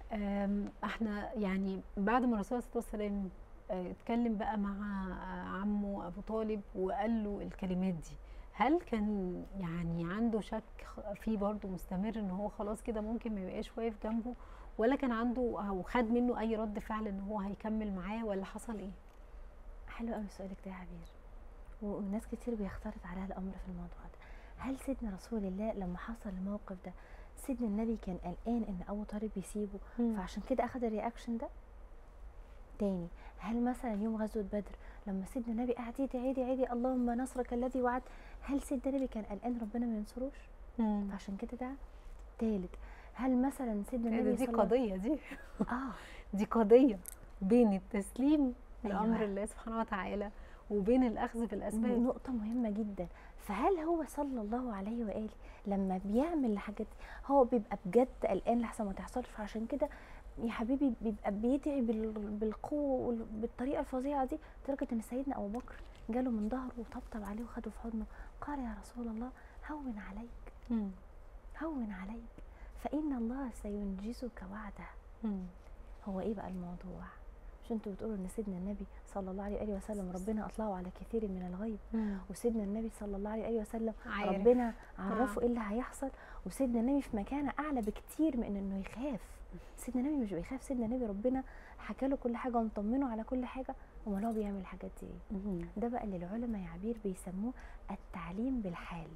احنا يعني بعد ما الرسول صلى الله عليه وسلم اتكلم بقى مع عمه ابو طالب وقال له الكلمات دي، هل كان يعني عنده شك فيه برضه مستمر ان هو خلاص كده ممكن ما يبقاش واقف جنبه، ولا كان عنده او خد منه اي رد فعل ان هو هيكمل معاه، ولا حصل ايه؟ حلو قوي سؤالك ده يا عبير، وناس كتير بيختلط عليها الامر في الموضوع ده. هل سيدنا رسول الله لما حصل الموقف ده سيدنا النبي كان قلقان ان ابو طالب يسيبه فعشان كده اخد الرياكشن ده؟ تاني، هل مثلا يوم غزوه بدر لما سيدنا النبي قعد يدعي عيدي اللهم نصرك الذي وعد، هل سيدنا النبي كان قلقان ربنا ما ينصروش فعشان كده ده؟ تالت، هل مثلا سيدنا النبي دي قضيه دي اه دي قضيه بين التسليم لامر أيوة. الله سبحانه وتعالى وبين الاخذ بالاسباب. نقطة مهمة جدا. فهل هو صلى الله عليه وآله لما بيعمل الحاجات دي هو بيبقى بجد قلقان لحسن ما تحصلش؟ فعشان كده يا حبيبي بيبقى بيدعي بالقوة بالطريقة الفظيعة دي، لدرجة ان سيدنا ابو بكر جاله من ظهره وطبطب عليه وخده في حضنه قال يا رسول الله هون عليك هون عليك فإن الله سينجزك وعده. هو ايه بقى الموضوع؟ مش انتوا بتقولوا ان سيدنا النبي صلى الله عليه واله وسلم ربنا اطلعه على كثير من الغيب، وسيدنا النبي صلى الله عليه واله وسلم ربنا عرفه ايه اللي هيحصل، وسيدنا النبي في مكانه اعلى بكتير من انه يخاف. سيدنا النبي مش بيخاف، سيدنا النبي ربنا حكى له كل حاجه ومطمنه على كل حاجه، امال هو بيعمل الحاجات دي ايه؟ ده بقى اللي العلماء يا عبير بيسموه التعليم بالحال.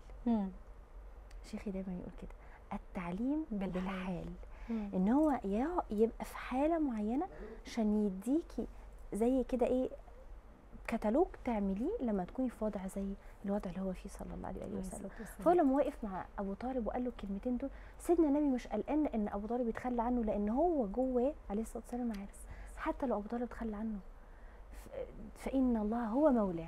شيخي دايما يقول كده، التعليم بالحال. ان هو يبقى في حاله معينه عشان يديكي زي كده ايه كتالوج تعمليه لما تكوني في وضع زي الوضع اللي هو فيه صلى الله عليه وسلم. فهو لما وقف مع ابو طالب وقال له الكلمتين دول، سيدنا النبي مش قلقان ان ابو طالب يتخلى عنه، لان هو جواه عليه الصلاه والسلام عارف حتى لو ابو طالب تخلى عنه فان الله هو مولاه.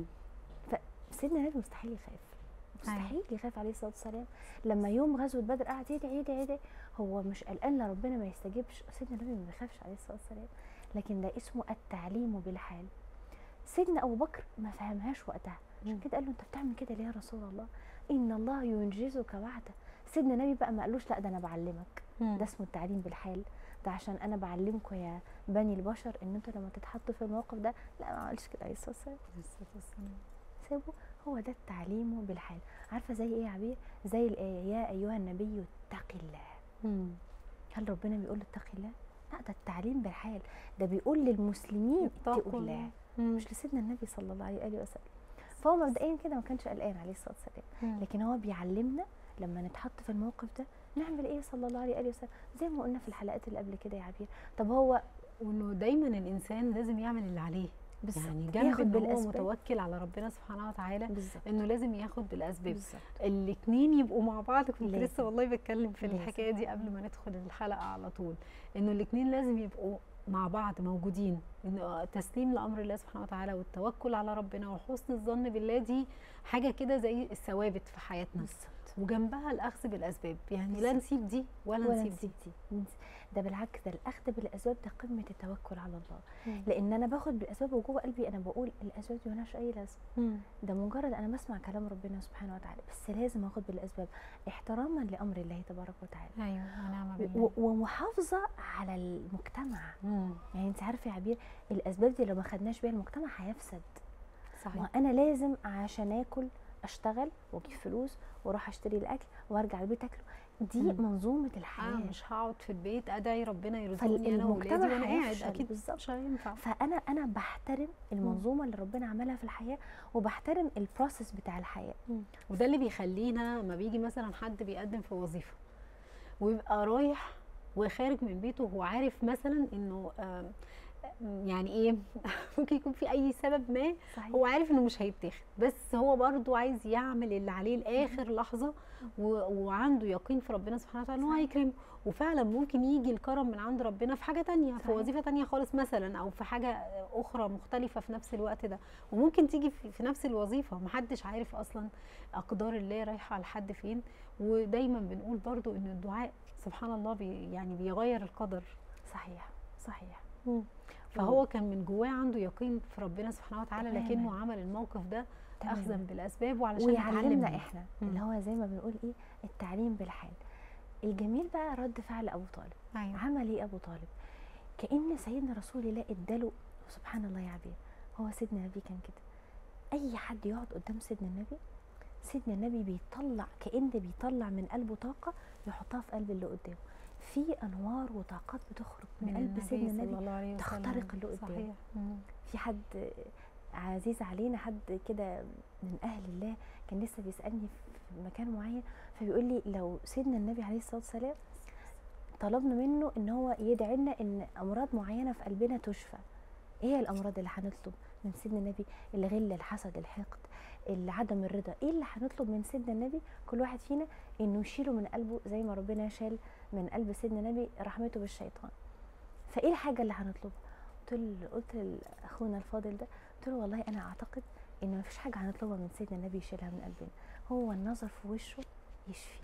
فسيدنا النبي مستحيل يخاف، مستحيل يخاف عليه الصلاه والسلام. لما يوم غزوه بدر قعد يدعي هو مش قلقان ربنا ما يستجيبش، سيدنا النبي ما بيخافش عليه الصلاه والسلام، لكن ده اسمه التعليم بالحال. سيدنا ابو بكر ما فهمهاش وقتها، عشان كده قال له انت بتعمل كده ليه يا رسول الله؟ ان الله ينجزك وعده. سيدنا النبي بقى ما قالوش لا ده انا بعلمك، ده اسمه التعليم بالحال، ده عشان انا بعلمكم يا بني البشر ان انتوا لما تتحطوا في الموقف ده. لا ما عملش كده عليه الصلاه والسلام، سيبه، هو ده التعليم بالحال. عارفه زي ايه يا عبير؟ زي الايه يا ايها النبي اتق الله. هل ربنا بيقول له اتق الله؟ لا، ده التعليم بالحال، ده بيقول للمسلمين اتقوا الله، مش لسيدنا النبي صلى الله عليه وسلم. فهو مبدئيا كده ما كانش قلقان عليه الصلاه والسلام، لكن هو بيعلمنا لما نتحط في الموقف ده نعمل ايه صلى الله عليه وسلم، زي ما قلنا في الحلقات اللي قبل كده يا عبير. طب هو وانه دايما الانسان لازم يعمل اللي عليه، يعني جنب ان هو متوكل على ربنا سبحانه وتعالى انه لازم ياخد بالاسباب. الاثنين يبقوا مع بعض. كنت لسه والله بتكلم في الحكايه دي قبل ما ندخل الحلقه على طول، انه الاثنين لازم يبقوا مع بعض موجودين، ان التسليم لامر الله سبحانه وتعالى والتوكل على ربنا وحسن الظن بالله، دي حاجه كده زي الثوابت في حياتنا، وجنبها الاخذ بالاسباب، يعني لا نسيب دي ولا نسيب دي. ده بالعكس، ده الاخذ بالاسباب ده قمه التوكل على الله. لان انا باخد بالاسباب وجوه قلبي انا بقول الاسباب دي مالهاش اي لازمه، ده مجرد انا بسمع كلام ربنا سبحانه وتعالى، بس لازم اخد بالاسباب احتراما لامر الله تبارك وتعالى. ايوه ونعم بالله. ومحافظه على المجتمع. يعني انت عارفه يا عبير الاسباب دي لو ما خدناش بيها المجتمع هيفسد. صحيح. وانا لازم عشان اكل اشتغل واجيب فلوس واروح اشتري الاكل وارجع البيت اكله، دي منظومه الحياه. مش هقعد في البيت ادعي ربنا يرزقني انا واولادي وانا قاعد، اكيد مش هينفع. فانا بحترم المنظومه اللي ربنا عملها في الحياه، وبحترم البروسيس بتاع الحياه. وده اللي بيخلينا ما بيجي مثلا حد بيقدم في وظيفه ويبقى رايح وخارج من بيته وهو عارف مثلا انه يعني ايه ممكن يكون في اي سبب ما، صحيح. هو عارف انه مش هيتاخد، بس هو برضو عايز يعمل اللي عليه لاخر لحظه، وعنده يقين في ربنا سبحانه وتعالى ان هو هيكرمه. وفعلا ممكن يجي الكرم من عند ربنا في حاجه تانية، في وظيفه تانية خالص مثلا، او في حاجه اخرى مختلفه في نفس الوقت ده، وممكن تيجي في نفس الوظيفه، محدش عارف اصلا اقدار الله رايحه على حد فين. ودايما بنقول برضو ان الدعاء سبحان الله يعني بيغير القدر. صحيح صحيح. فهو كان من جواه عنده يقين في ربنا سبحانه وتعالى، لكنه عمل الموقف ده اخذا بالاسباب وعلشان يعلمنا احنا اللي هو زي ما بنقول ايه التعليم بالحال. الجميل بقى رد فعل ابو طالب. ايوه عمل ايه ابو طالب؟ كأن سيدنا رسول الله اداله، سبحان الله يا عبير، هو سيدنا النبي كان كده، اي حد يقعد قدام سيدنا النبي، سيدنا النبي بيطلع، كأن بيطلع من قلبه طاقة يحطها في قلب اللي قدامه، في انوار وطاقات بتخرج من قلب سيدنا صلى النبي الله عليه وسلم تخترق اللي قدامه. صحيح. في حد عزيز علينا، حد كده من اهل الله، كان لسه بيسالني في مكان معين، فبيقول لي لو سيدنا النبي عليه الصلاه والسلام طلبنا منه ان هو يدعي لنا ان امراض معينه في قلبنا تشفى، ايه هي الامراض اللي هنطلب من سيدنا النبي؟ الغل، الحسد، الحقد، عدم الرضا، ايه اللي هنطلب من سيدنا النبي كل واحد فينا انه يشيله من قلبه زي ما ربنا شال من قلب سيدنا النبي رحمته بالشيطان؟ فايه الحاجه اللي هنطلبها؟ قلت لاخونا الفاضل ده، قلت له والله انا اعتقد ان مفيش حاجه هنطلبها من سيدنا النبي يشيلها من قلبنا، هو النظر في وشه يشفي،